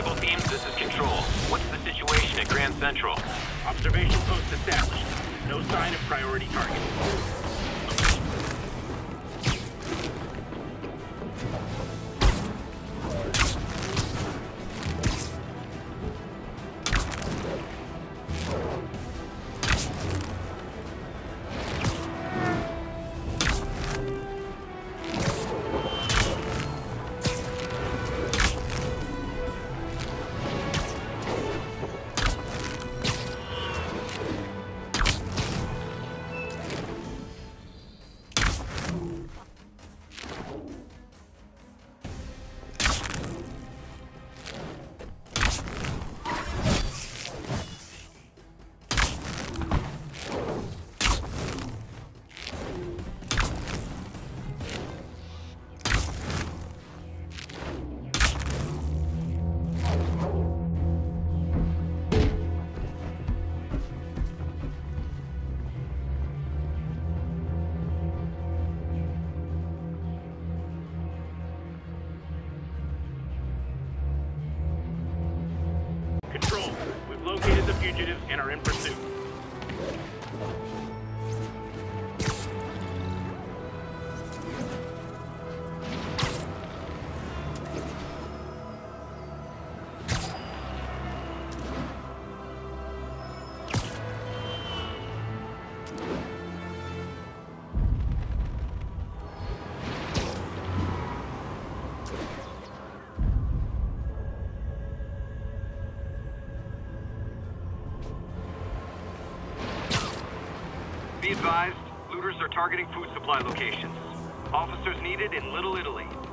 Able teams, this is Control. What's the situation at Grand Central? Observation post established. No sign of priority target. Control, we've located the fugitives and are in pursuit. Be advised, looters are targeting food supply locations. Officers needed in Little Italy.